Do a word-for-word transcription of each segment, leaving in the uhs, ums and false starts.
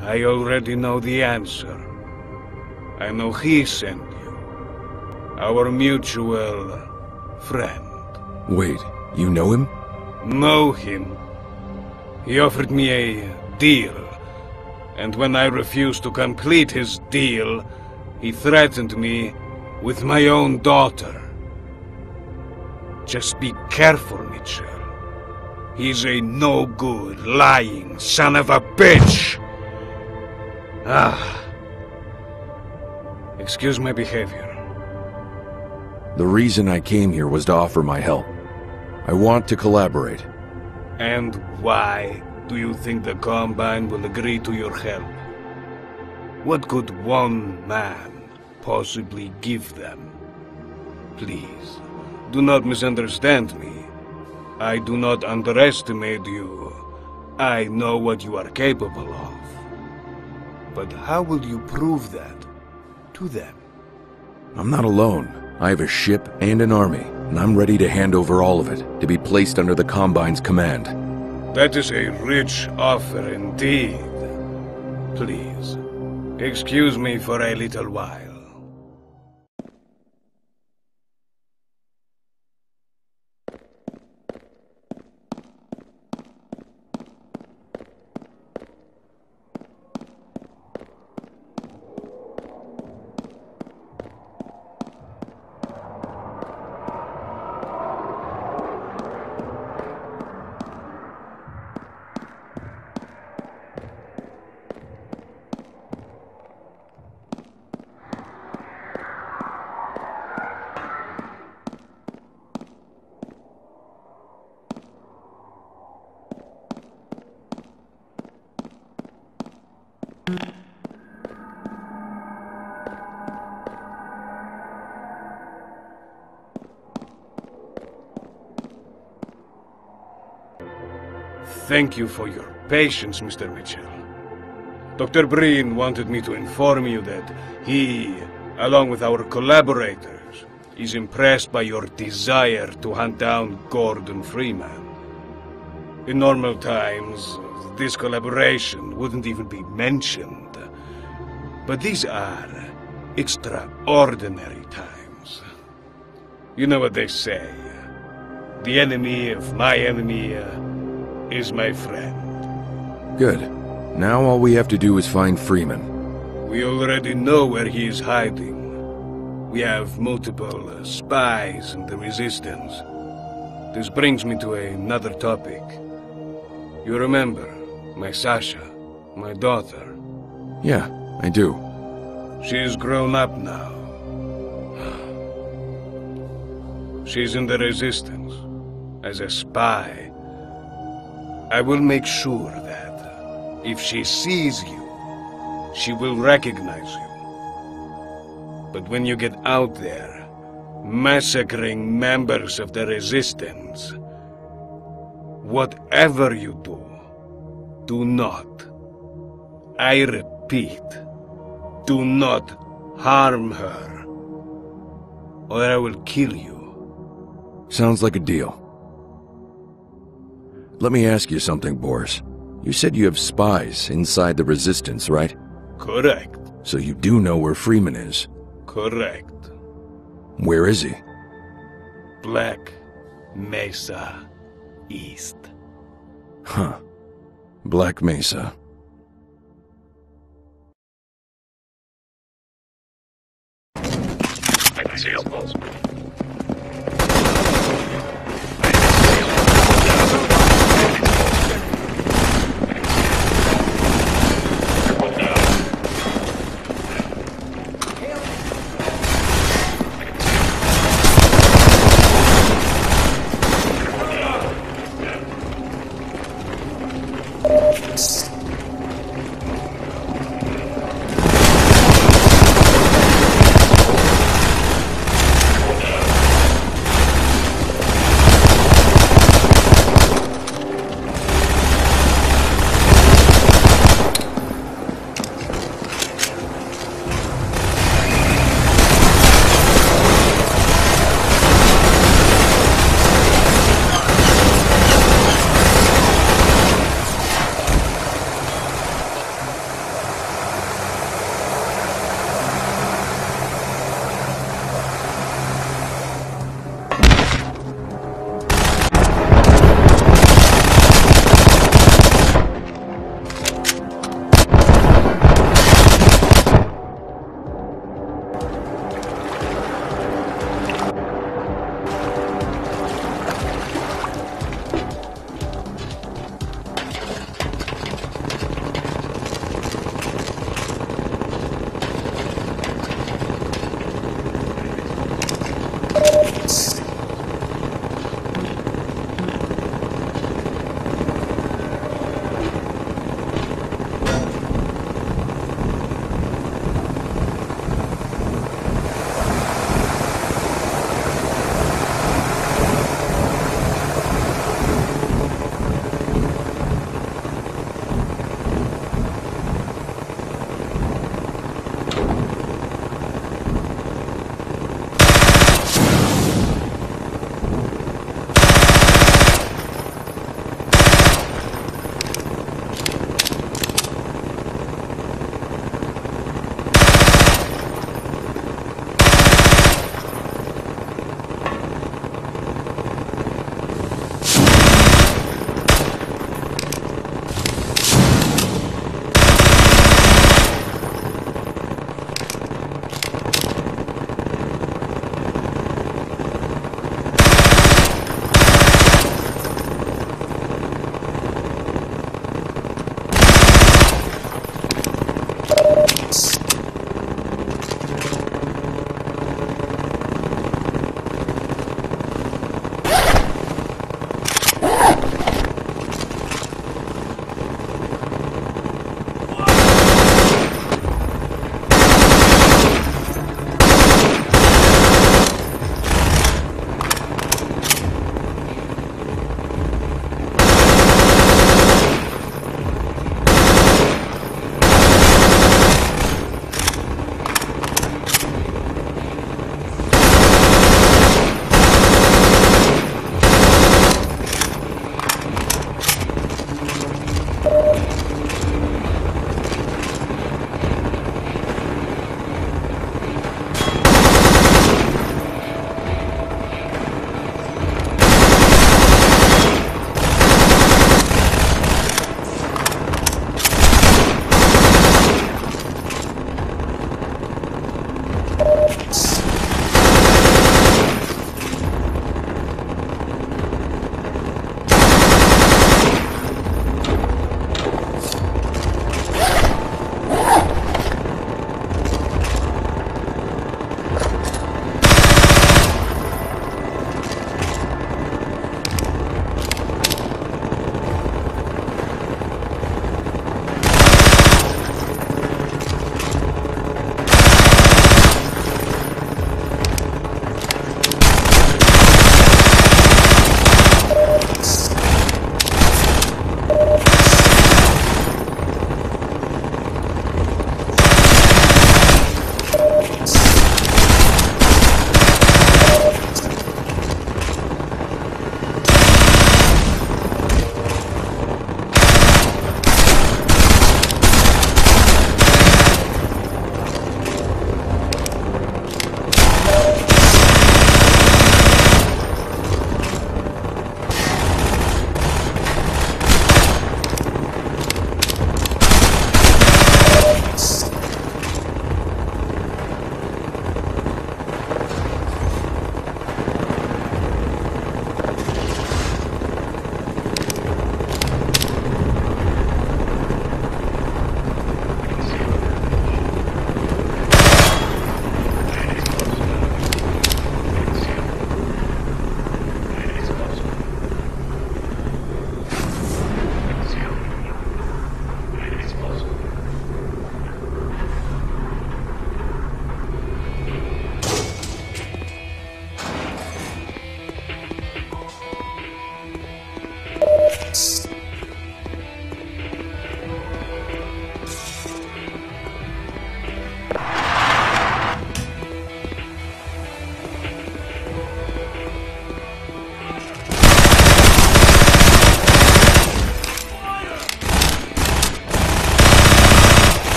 I already know the answer. I know he sent you. Our mutual friend. Wait, you know him? Know him? He offered me a deal, and when I refused to complete his deal, he threatened me with my own daughter. Just be careful, Mitchell. He's a no-good, lying son of a bitch! Ah. Excuse my behavior. The reason I came here was to offer my help. I want to collaborate. And why do you think the Combine will agree to your help? What could one man possibly give them? Please, do not misunderstand me. I do not underestimate you. I know what you are capable of. But how will you prove that to them? I'm not alone. I have a ship and an army, and I'm ready to hand over all of it, to be placed under the Combine's command. That is a rich offer indeed. Please, excuse me for a little while. Thank you for your patience, Mister Mitchell. Doctor Breen wanted me to inform you that he, along with our collaborators, is impressed by your desire to hunt down Gordon Freeman. In normal times, this collaboration wouldn't even be mentioned. But these are extraordinary times. You know what they say. The enemy of my enemy uh, is my friend. Good. Now all we have to do is find Freeman. We already know where he is hiding. We have multiple uh, spies in the Resistance. This brings me to another topic. You remember my Sasha, my daughter? Yeah, I do. She's grown up now. She's in the Resistance, as a spy. I will make sure that, if she sees you, she will recognize you. But when you get out there, massacring members of the Resistance, whatever you do, do not, I repeat, do not harm her, or I will kill you. Sounds like a deal. Let me ask you something, Boris. You said you have spies inside the Resistance, right? Correct. So you do know where Freeman is? Correct. Where is he? Black Mesa East. Huh. Black Mesa. I can see elbows.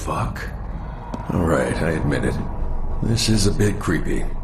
fuck? Alright, I admit it. This is a bit creepy.